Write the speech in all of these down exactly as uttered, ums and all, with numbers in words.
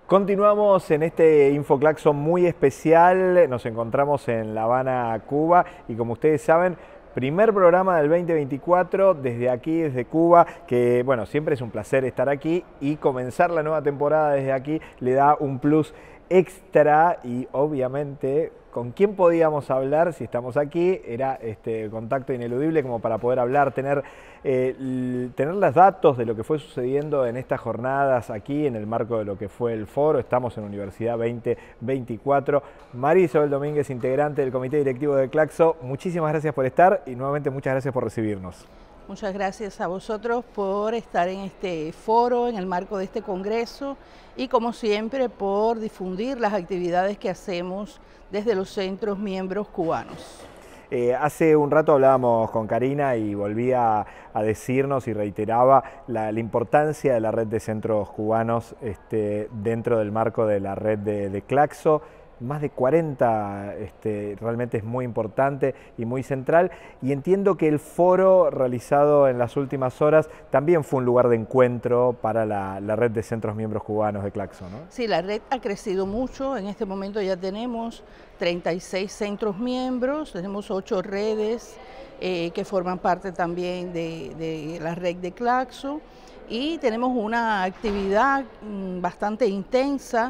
Continuamos en este InfoClaxon muy especial, nos encontramos en La Habana, Cuba, y como ustedes saben, primer programa del veinte veinticuatro desde aquí, desde Cuba, que bueno, siempre es un placer estar aquí y comenzar la nueva temporada desde aquí le da un plus extra y obviamente con quién podíamos hablar si estamos aquí, era este contacto ineludible como para poder hablar, tener, eh, tener los datos de lo que fue sucediendo en estas jornadas aquí en el marco de lo que fue el foro. Estamos en Universidad veinte veinticuatro. María Isabel Domínguez, integrante del comité directivo de Claxo, muchísimas gracias por estar y nuevamente muchas gracias por recibirnos. Muchas gracias a vosotros por estar en este foro, en el marco de este congreso y como siempre por difundir las actividades que hacemos desde los centros miembros cubanos. Eh, hace un rato hablábamos con Karina y volvía a decirnos y reiteraba la, la importancia de la red de centros cubanos este, dentro del marco de la red de, de Claxo. Más de cuarenta, este, realmente es muy importante y muy central, y entiendo que el foro realizado en las últimas horas también fue un lugar de encuentro para la, la red de centros miembros cubanos de Claxo, ¿no? Sí, la red ha crecido mucho, en este momento ya tenemos treinta y seis centros miembros, tenemos ocho redes eh, que forman parte también de, de la red de Claxo, y tenemos una actividad mmm, bastante intensa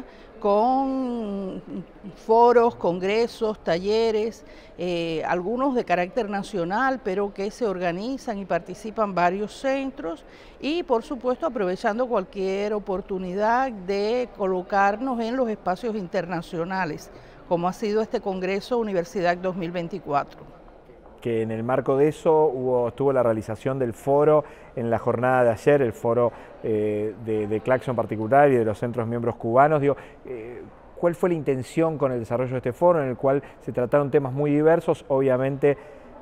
con foros, congresos, talleres, eh, algunos de carácter nacional, pero que se organizan y participan varios centros, y por supuesto aprovechando cualquier oportunidad de colocarnos en los espacios internacionales, como ha sido este Congreso Universidad dos mil veinticuatro. Que en el marco de eso hubo, estuvo la realización del foro en la jornada de ayer, el foro eh, de, de Claxo en particular y de los centros miembros cubanos. Digo, eh, ¿cuál fue la intención con el desarrollo de este foro en el cual se trataron temas muy diversos? Obviamente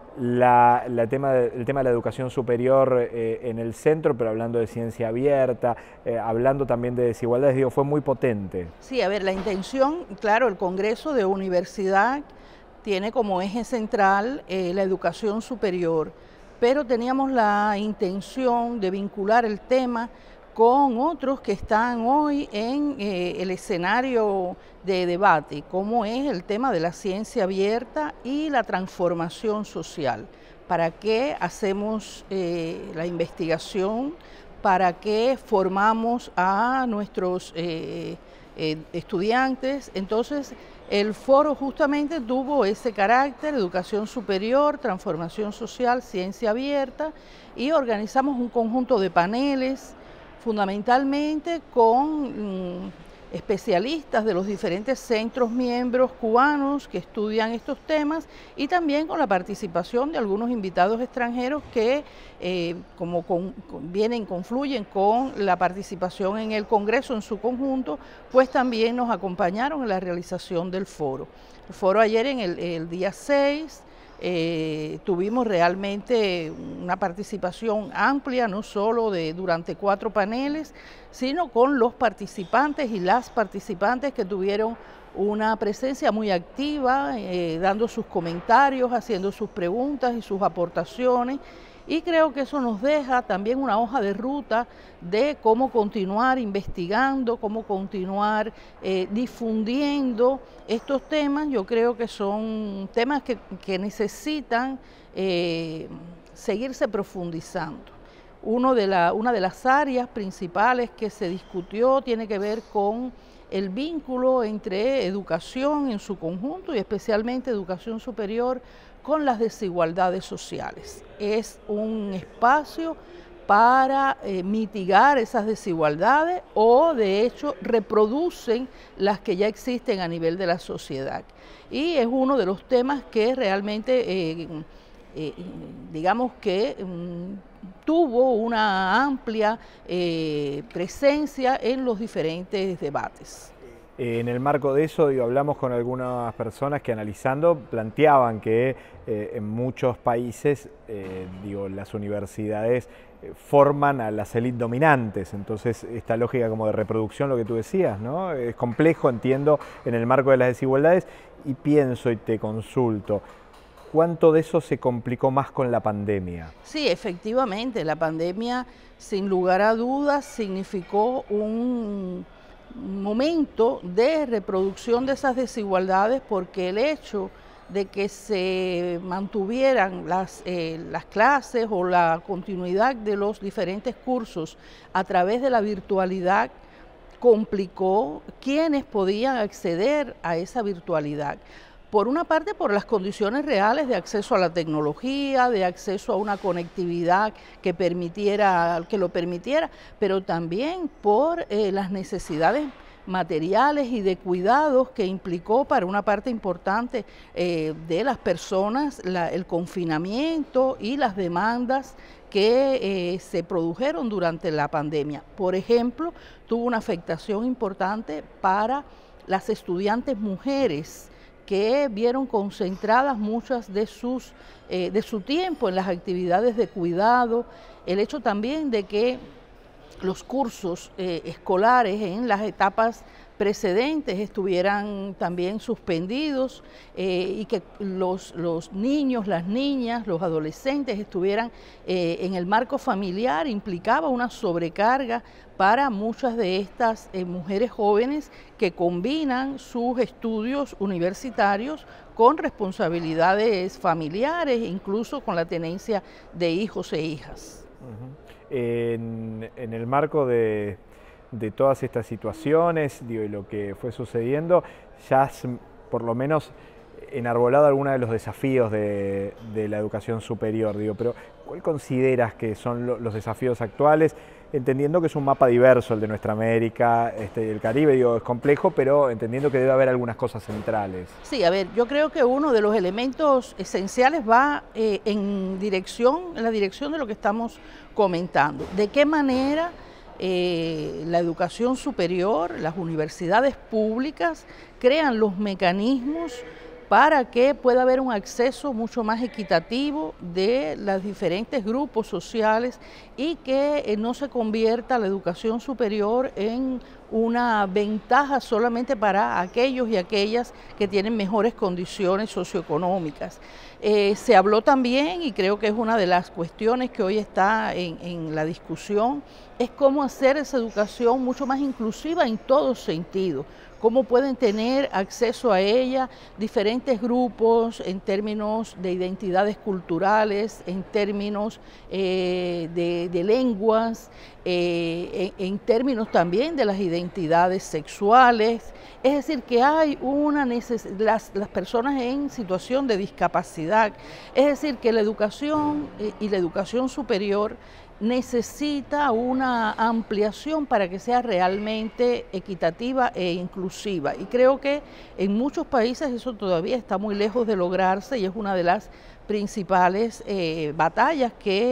la, la tema de, el tema de la educación superior eh, en el centro, pero hablando de ciencia abierta, eh, hablando también de desigualdades, digo, fue muy potente. Sí, a ver, la intención, claro, el Congreso de Universidad tiene como eje central eh, la educación superior, pero teníamos la intención de vincular el tema con otros que están hoy en eh, el escenario de debate, como es el tema de la ciencia abierta y la transformación social. ¿Para qué hacemos eh, la investigación? ¿Para qué formamos a nuestros eh, eh, estudiantes? Entonces, el foro justamente tuvo ese carácter, educación superior, transformación social, ciencia abierta, y organizamos un conjunto de paneles, fundamentalmente con mm, especialistas de los diferentes centros miembros cubanos que estudian estos temas, y también con la participación de algunos invitados extranjeros que eh, como con, con, vienen, confluyen con la participación en el Congreso en su conjunto, pues también nos acompañaron en la realización del foro. El foro ayer en el, el día seis, Eh, tuvimos realmente una participación amplia, no solo de durante cuatro paneles, sino con los participantes y las participantes que tuvieron una presencia muy activa, eh, dando sus comentarios, haciendo sus preguntas y sus aportaciones. Y creo que eso nos deja también una hoja de ruta de cómo continuar investigando, cómo continuar eh, difundiendo estos temas. Yo creo que son temas que, que necesitan eh, seguirse profundizando. Uno de la, una de las áreas principales que se discutió tiene que ver con el vínculo entre educación en su conjunto y especialmente educación superior con las desigualdades sociales. Es un espacio para eh, mitigar esas desigualdades o de hecho reproducen las que ya existen a nivel de la sociedad. Y es uno de los temas que realmente, eh, eh, digamos que um, tuvo una amplia eh, presencia en los diferentes debates. En el marco de eso, digo, hablamos con algunas personas que analizando planteaban que eh, en muchos países eh, digo, las universidades eh, forman a las élites dominantes, entonces esta lógica como de reproducción, lo que tú decías, ¿no? Es complejo, entiendo, en el marco de las desigualdades, y pienso y te consulto, ¿cuánto de eso se complicó más con la pandemia? Sí, efectivamente, la pandemia sin lugar a dudas significó un momento de reproducción de esas desigualdades, porque el hecho de que se mantuvieran las, eh, las clases o la continuidad de los diferentes cursos a través de la virtualidad complicó quienes podían acceder a esa virtualidad. Por una parte, por las condiciones reales de acceso a la tecnología, de acceso a una conectividad que permitiera, que lo permitiera, pero también por eh, las necesidades materiales y de cuidados que implicó para una parte importante eh, de las personas la, el confinamiento y las demandas que eh, se produjeron durante la pandemia. Por ejemplo, tuvo una afectación importante para las estudiantes mujeres, que vieron concentradas muchas de, sus, eh, de su tiempo en las actividades de cuidado, el hecho también de que los cursos eh, escolares en las etapas precedentes estuvieran también suspendidos eh, y que los, los niños, las niñas, los adolescentes estuvieran eh, en el marco familiar, implicaba una sobrecarga para muchas de estas eh, mujeres jóvenes que combinan sus estudios universitarios con responsabilidades familiares, incluso con la tenencia de hijos e hijas. Uh-huh. En, en el marco de, de todas estas situaciones, digo, y lo que fue sucediendo, ya has por lo menos enarbolado algunos de los desafíos de, de la educación superior, digo, pero ¿cuál consideras que son lo, los desafíos actuales? Entendiendo que es un mapa diverso el de nuestra América, este, el Caribe, digo, es complejo, pero entendiendo que debe haber algunas cosas centrales. Sí, a ver, yo creo que uno de los elementos esenciales va eh, en dirección, en la dirección de lo que estamos comentando. ¿De qué manera eh, la educación superior, las universidades públicas crean los mecanismos para que pueda haber un acceso mucho más equitativo de los diferentes grupos sociales y que eh, no se convierta la educación superior en una ventaja solamente para aquellos y aquellas que tienen mejores condiciones socioeconómicas? Eh, se habló también, y creo que es una de las cuestiones que hoy está en, en la discusión, es cómo hacer esa educación mucho más inclusiva en todo sentido. Cómo pueden tener acceso a ella diferentes grupos en términos de identidades culturales, en términos eh, de, de lenguas, eh, en, en términos también de las identidades sexuales. Es decir, que hay una necesidad, las, las personas en situación de discapacidad, es decir, que la educación eh, y la educación superior necesita una ampliación para que sea realmente equitativa e inclusiva. Y creo que en muchos países eso todavía está muy lejos de lograrse y es una de las principales eh, batallas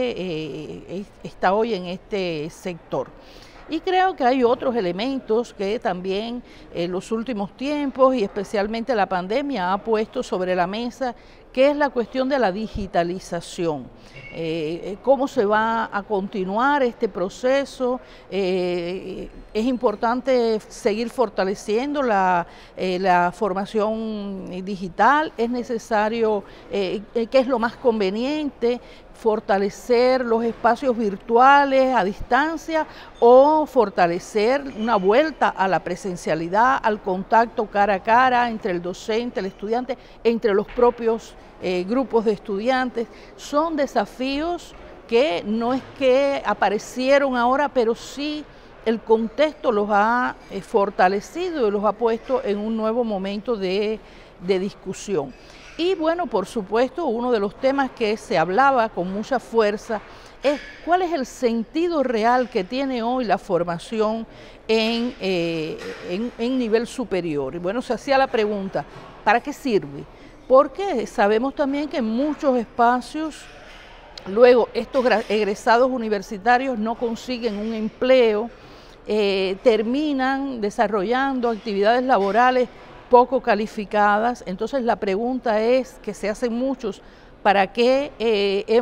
que eh, está hoy en este sector. Y creo que hay otros elementos que también en los últimos tiempos y especialmente la pandemia ha puesto sobre la mesa, que es la cuestión de la digitalización. Eh, cómo se va a continuar este proceso. Eh, es importante seguir fortaleciendo la, eh, la formación digital, es necesario, eh, que es lo más conveniente, fortalecer los espacios virtuales a distancia o fortalecer una vuelta a la presencialidad, al contacto cara a cara entre el docente, el estudiante, entre los propios eh, grupos de estudiantes. Son desafíos que no es que aparecieron ahora, pero sí el contexto los ha eh, fortalecido y los ha puesto en un nuevo momento de, de discusión. Y bueno, por supuesto, uno de los temas que se hablaba con mucha fuerza es cuál es el sentido real que tiene hoy la formación en, eh, en, en nivel superior. Y bueno, se hacía la pregunta, ¿para qué sirve? Porque sabemos también que en muchos espacios, luego estos egresados universitarios no consiguen un empleo, eh, terminan desarrollando actividades laborales poco calificadas. Entonces la pregunta es, que se hacen muchos, ¿para qué eh,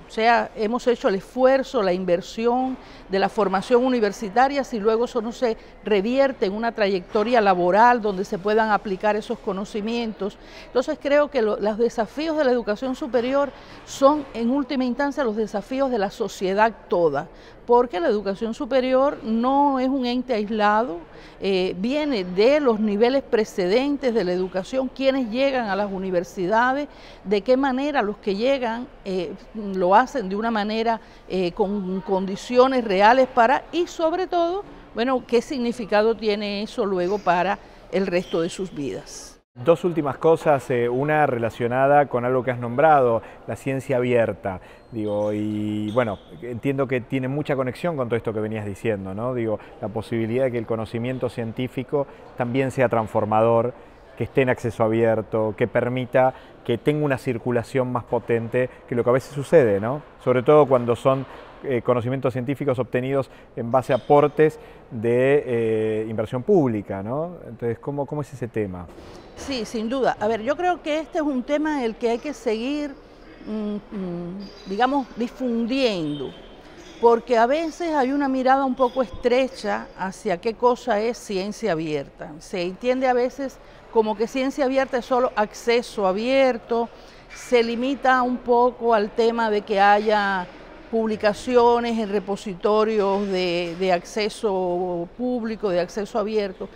O sea, hemos hecho el esfuerzo, la inversión de la formación universitaria, si luego eso no se revierte en una trayectoria laboral donde se puedan aplicar esos conocimientos. Entonces creo que lo, los desafíos de la educación superior son en última instancia los desafíos de la sociedad toda, porque la educación superior no es un ente aislado, eh, viene de los niveles precedentes de la educación, quienes llegan a las universidades, de qué manera los que llegan eh, lo hacen de una manera eh, con condiciones reales para, y sobre todo, bueno, qué significado tiene eso luego para el resto de sus vidas. Dos últimas cosas, eh, una relacionada con algo que has nombrado, la ciencia abierta, digo, y bueno, entiendo que tiene mucha conexión con todo esto que venías diciendo, ¿no? Digo, la posibilidad de que el conocimiento científico también sea transformador, que esté en acceso abierto, que permita que tenga una circulación más potente que lo que a veces sucede, ¿no? Sobre todo cuando son eh, conocimientos científicos obtenidos en base a aportes de eh, inversión pública, ¿no? Entonces, ¿cómo, cómo es ese tema? Sí, sin duda. A ver, yo creo que este es un tema en el que hay que seguir, mmm, digamos, difundiendo, porque a veces hay una mirada un poco estrecha hacia qué cosa es ciencia abierta. Se entiende a veces como que ciencia abierta es solo acceso abierto, se limita un poco al tema de que haya publicaciones en repositorios de, de acceso público, de acceso abierto.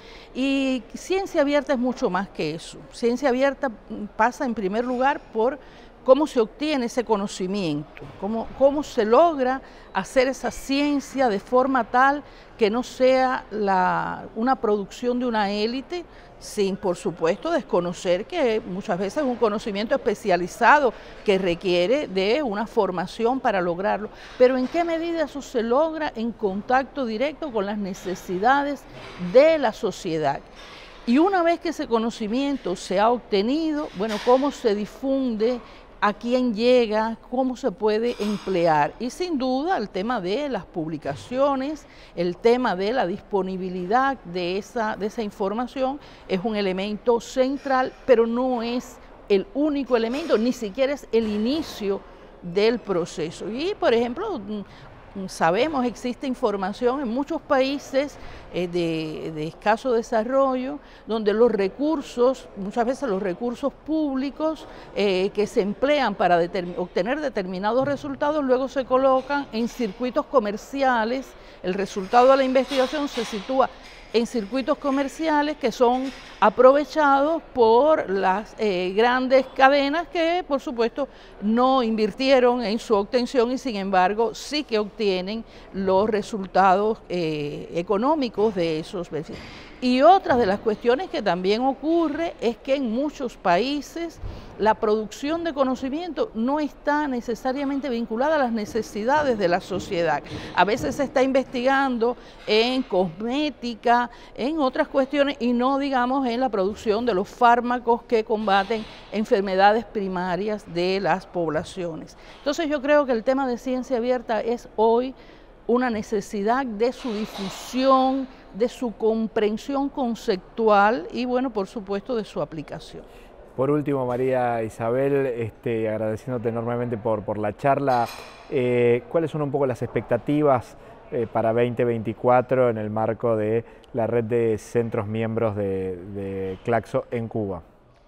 Y ciencia abierta es mucho más que eso. Ciencia abierta pasa en primer lugar por cómo se obtiene ese conocimiento, cómo, cómo se logra hacer esa ciencia de forma tal que no sea la, una producción de una élite, sin, por supuesto, desconocer que muchas veces es un conocimiento especializado que requiere de una formación para lograrlo. Pero ¿en qué medida eso se logra en contacto directo con las necesidades de la sociedad? Y una vez que ese conocimiento se ha obtenido, bueno, ¿cómo se difunde? ¿A quién llega? ¿Cómo se puede emplear? Y sin duda el tema de las publicaciones, el tema de la disponibilidad de esa, de esa información es un elemento central, pero no es el único elemento, ni siquiera es el inicio del proceso. Y, por ejemplo, sabemos, existe información en muchos países eh, de, de escaso desarrollo, donde los recursos, muchas veces los recursos públicos eh, que se emplean para determin- obtener determinados resultados, luego se colocan en circuitos comerciales. El resultado de la investigación se sitúa en circuitos comerciales que son aprovechados por las eh, grandes cadenas que, por supuesto, no invirtieron en su obtención y, sin embargo, sí que obtienen los resultados eh, económicos de esos beneficios. Y otra de las cuestiones que también ocurre es que en muchos países la producción de conocimiento no está necesariamente vinculada a las necesidades de la sociedad. A veces se está investigando en cosmética, en otras cuestiones y no, digamos, en la producción de los fármacos que combaten enfermedades primarias de las poblaciones. Entonces yo creo que el tema de ciencia abierta es hoy una necesidad de su difusión, de su comprensión conceptual y, bueno, por supuesto, de su aplicación. Por último, María Isabel, este, agradeciéndote enormemente por, por la charla, eh, ¿cuáles son un poco las expectativas eh, para veinte veinticuatro en el marco de la red de centros miembros de, de Claxo en Cuba?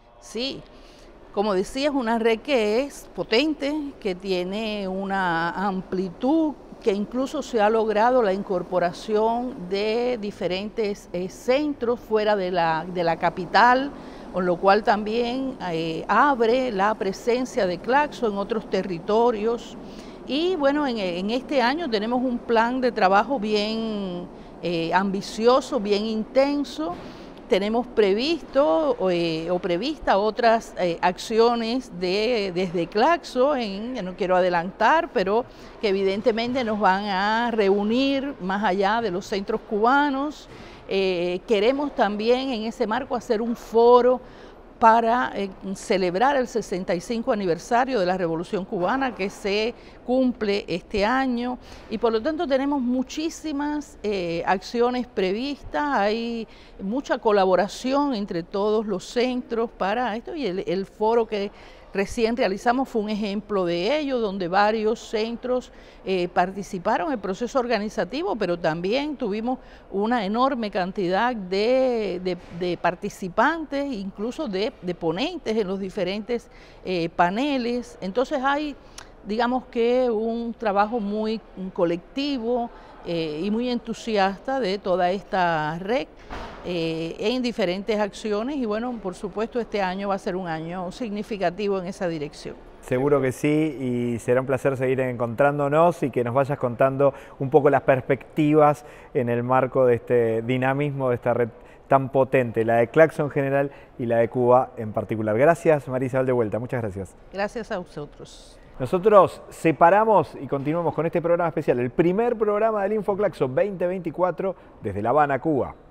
Sí, como decía, es una red que es potente, que tiene una amplitud, que incluso se ha logrado la incorporación de diferentes eh, centros fuera de la, de la capital, con lo cual también eh, abre la presencia de Claxo en otros territorios. Y bueno, en, en este año tenemos un plan de trabajo bien eh, ambicioso, bien intenso. Tenemos previsto eh, o prevista otras eh, acciones de, desde Claxo, en, no quiero adelantar, pero que evidentemente nos van a reunir más allá de los centros cubanos. Eh, queremos también en ese marco hacer un foro para eh, celebrar el sesenta y cinco aniversario de la Revolución Cubana que se cumple este año y por lo tanto tenemos muchísimas eh, acciones previstas, hay mucha colaboración entre todos los centros para esto y el, el foro que recién realizamos fue un ejemplo de ello, donde varios centros eh, participaron en el proceso organizativo, pero también tuvimos una enorme cantidad de, de, de participantes, incluso de, de ponentes en los diferentes eh, paneles. Entonces hay, digamos que un trabajo muy colectivo eh, y muy entusiasta de toda esta red eh, en diferentes acciones, y bueno, por supuesto este año va a ser un año significativo en esa dirección. Seguro que sí, y será un placer seguir encontrándonos y que nos vayas contando un poco las perspectivas en el marco de este dinamismo de esta red tan potente, la de Claxon en general y la de Cuba en particular. Gracias, María Isabel de vuelta, muchas gracias. Gracias a vosotros. Nosotros separamos y continuamos con este programa especial, el primer programa del InfoClaxon veinte veinticuatro desde La Habana, Cuba.